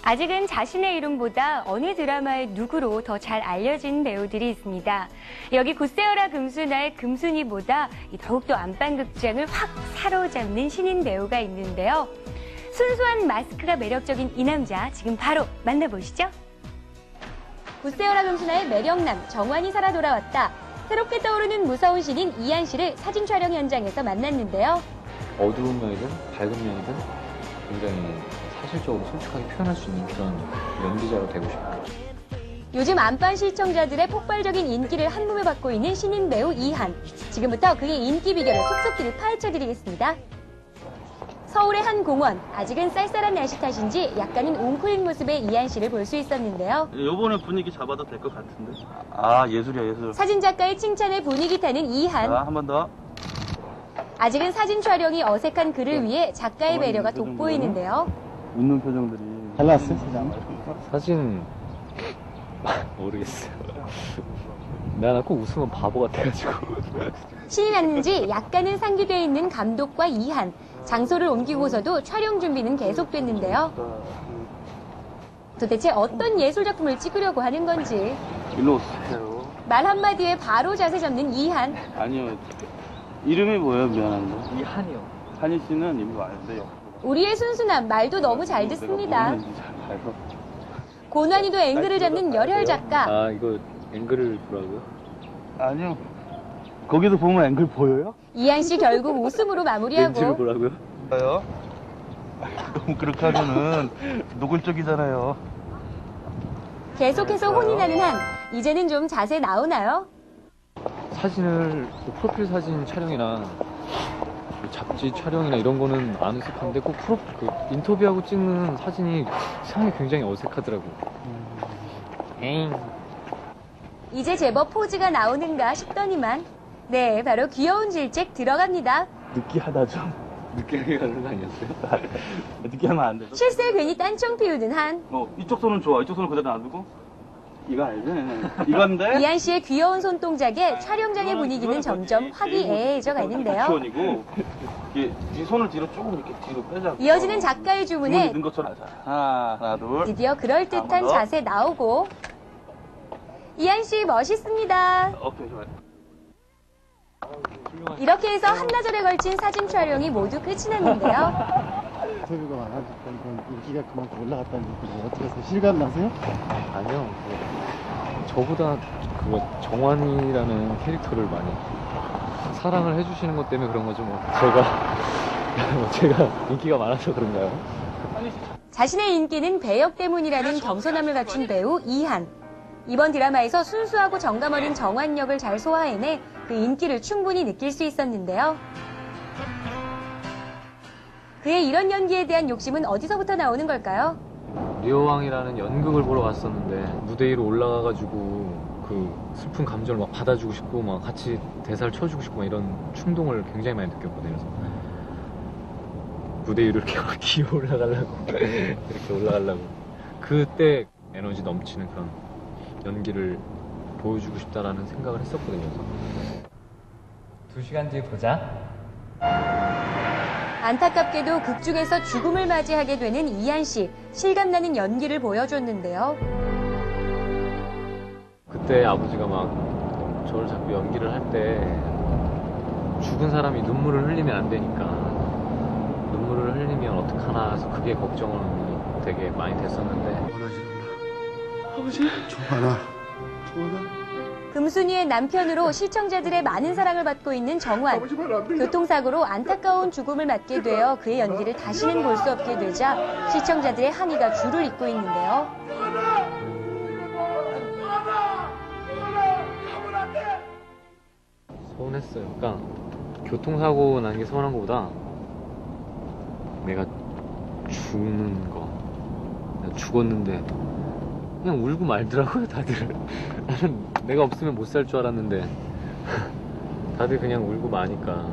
아직은 자신의 이름보다 어느 드라마의 누구로 더 잘 알려진 배우들이 있습니다. 여기 굿세어라 금수나의 금순이보다 더욱더 안방극장을 확 사로잡는 신인 배우가 있는데요. 순수한 마스크가 매력적인 이 남자 지금 바로 만나보시죠. 굿세어라 금수나의 매력남 정환이 살아 돌아왔다. 새롭게 떠오르는 무서운 신인 이한 씨를 사진 촬영 현장에서 만났는데요. 어두운 면이든 밝은 면이든 굉장히 사실적으로 솔직하게 표현할 수 있는 그런 연기자로 되고 싶어요. 요즘 안방 시청자들의 폭발적인 인기를 한몸에 받고 있는 신인 배우 이한. 지금부터 그의 인기 비결을 속속들이 파헤쳐드리겠습니다. 서울의 한 공원. 아직은 쌀쌀한 날씨 탓인지 약간은 웅크린 모습의 이한 씨를 볼 수 있었는데요. 요번에 분위기 잡아도 될 것 같은데. 아, 예술이야, 예술. 사진작가의 칭찬에 분위기 타는 이한. 자, 한 번 더. 아직은 사진 촬영이 어색한 그를 위해 작가의 배려가 돋보이는데요. 웃는 표정들이. 잘 나왔어요, 사진 모르겠어요. 나 꼭 웃으면 바보 같아가지고. 신이 났는지 약간은 상기돼 있는 감독과 이한. 장소를 옮기고서도 촬영 준비는 계속됐는데요. 도대체 어떤 예술작품을 찍으려고 하는 건지. 일로 오세요. 말 한마디에 바로 자세 잡는 이한. 아니요. 이름이 뭐예요, 미안한데? 이한이요. 한희 씨는 이름이 많은데요. 우리의 순수남 말도 너무 잘 듣습니다. 고난이도 앵글을 잡는 열혈 작가. 아, 이거 앵글을 보라고요? 아니요. 거기서 보면 앵글 보여요? 이한 씨 결국 웃음으로 렌즈를 마무리하고 보라고요? 보여요? 너무 그렇게 하면은 노골적이잖아요. 계속해서 혼이 나는 한. 이제는 좀 자세 나오나요? 사진을 프로필 사진 촬영이나 잡지 촬영이나 이런 거는 안 어색한데 꼭 인터뷰하고 찍는 사진이 세상에 굉장히 어색하더라고요. 에잉. 이제 제법 포즈가 나오는가 싶더니만. 네, 바로 귀여운 질책 들어갑니다. 느끼하다 좀. 느끼하게 가는 거 아니었어요? 느끼하면 안 되죠? 실수에 괜히 딴청 피우는 한. 이쪽 손은 좋아. 이쪽 손은 그대로 놔두고. 이거 알지? 이건데? 이한 씨의 귀여운 손동작에 촬영장의 분위기는 점점 화기애애해져 가는데요. 기원이고 이 손을 뒤로 조금 이렇게 뒤로 빼자. 이어지는 작가의 주문에 있는 것처럼 하나, 둘. 드디어 그럴듯한 자세 나오고. 이한 씨 멋있습니다. 오케이, 좋아요. 이렇게 해서 한나절에 걸친 사진 촬영이 모두 끝이 났는데요. 인터뷰가 많아지니까 인기가 그만큼 올라갔다는 얘기죠. 어떻게 해서 실감 나세요? 아니요. 저보다 정환이라는 캐릭터를 많이 사랑을 해주시는 것 때문에 그런 거죠. 제가 인기가 많아서 그런가요? 자신의 인기는 배역 때문이라는 겸손함을 갖춘 배우 이한. 이번 드라마에서 순수하고 정감 어린 정환 역을 잘 소화해내 그 인기를 충분히 느낄 수 있었는데요. 그의 이런 연기에 대한 욕심은 어디서부터 나오는 걸까요? 리어왕이라는 연극을 보러 갔었는데 무대 위로 올라가가지고 그 슬픈 감정을 막 받아주고 싶고 막 같이 대사를 쳐주고 싶고 막 이런 충동을 굉장히 많이 느꼈거든요. 그래서 무대 위로 이렇게 막 기어 올라가려고 이렇게 올라가려고 그때 에너지 넘치는 그런 연기를 보여주고 싶다라는 생각을 했었거든요. 2시간 뒤에 보자. 안타깝게도 극 중에서 죽음을 맞이하게 되는 이한 씨. 실감나는 연기를 보여줬는데요. 그때 아버지가 막 저를 자꾸 연기를 할 때 죽은 사람이 눈물을 흘리면 안 되니까 눈물을 흘리면 어떡하나 해서 그게 걱정이 되게 많이 됐었는데 아버지? 좋아라. 금순이의 남편으로 시청자들의 많은 사랑을 받고 있는 정환. 교통사고로 안타까운 죽음을 맞게 되어 그의 연기를 다시는 볼 수 없게 되자 시청자들의 한이가 줄을 잇고 있는데요. 서운했어요. 그러니까 교통사고 난 게 서운한 것보다 내가 죽는 거, 내가 죽었는데 그냥 울고 말더라고요, 다들. 나는 내가 없으면 못 살 줄 알았는데 다들 그냥 울고 마니까.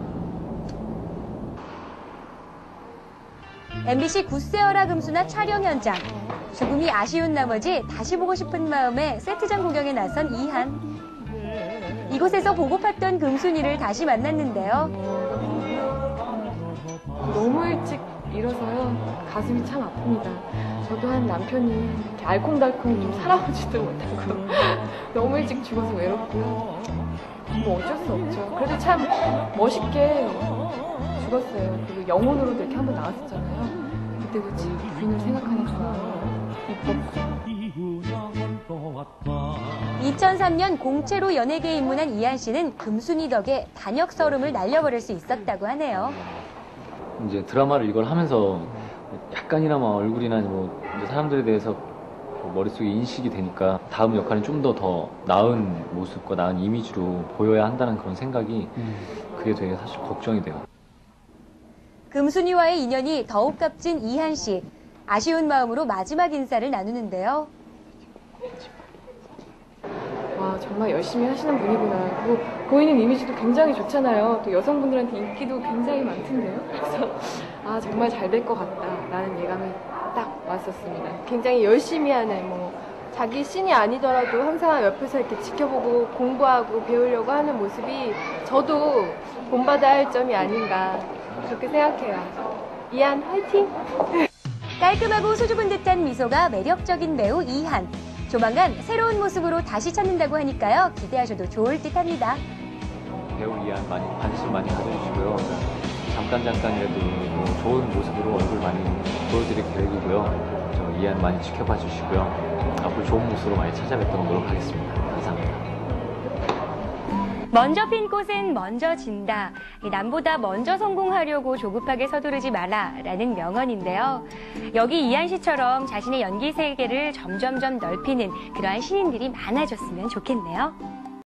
MBC 굿세어라 금수나 촬영 현장. 죽음이 아쉬운 나머지 다시 보고 싶은 마음에 세트장 구경에 나선 이한. 이곳에서 보고팠던 금순이를 다시 만났는데요. 너무 일찍 일어서요. 가슴이 참 아픕니다. 저도 한 남편이 이렇게 알콩달콩 좀 살아보지도 못하고 너무 일찍 죽어서 외롭고요. 뭐 어쩔 수 없죠. 그래도 참 멋있게 죽었어요. 그리고 영혼으로도 이렇게 한번 나왔었잖아요. 그때도 제 부인을 생각하니까 이뻤고. 2003년 공채로 연예계에 입문한 이한 씨는 금순이 덕에 단역 서름을 날려버릴 수 있었다고 하네요. 이제 드라마를 이걸 하면서 약간이나마 얼굴이나 뭐 이제 사람들에 대해서 머릿속에 인식이 되니까 다음 역할은 좀 더 나은 모습과 나은 이미지로 보여야 한다는 그런 생각이 그게 되게 사실 걱정이 돼요. 금순이와의 인연이 더욱 값진 이한 씨. 아쉬운 마음으로 마지막 인사를 나누는데요. 와, 정말 열심히 하시는 분이구나. 그리고 보이는 이미지도 굉장히 좋잖아요. 또 여성분들한테 인기도 굉장히 많던데요. 그래서 아, 정말 잘 될 것 같다라는 예감이 딱 왔었습니다. 굉장히 열심히 하는 자기 신이 아니더라도 항상 옆에서 이렇게 지켜보고 공부하고 배우려고 하는 모습이 저도 본받아야 할 점이 아닌가 그렇게 생각해요. 이한 화이팅! 깔끔하고 수줍은 듯한 미소가 매력적인 배우 이한. 조만간 새로운 모습으로 다시 찾는다고 하니까요. 기대하셔도 좋을 듯합니다. 배우 이한 많이 관심 많이 가져주시고요. 잠깐이라도 좋은 모습으로 얼굴 많이 보여드릴 계획이고요. 저 이한 많이 지켜봐 주시고요. 앞으로 좋은 모습으로 많이 찾아뵙도록 노력하겠습니다. 감사합니다. 먼저 핀 꽃은 먼저 진다. 남보다 먼저 성공하려고 조급하게 서두르지 마라 라는 명언인데요. 여기 이한 씨처럼 자신의 연기 세계를 점점점 넓히는 그러한 신인들이 많아졌으면 좋겠네요.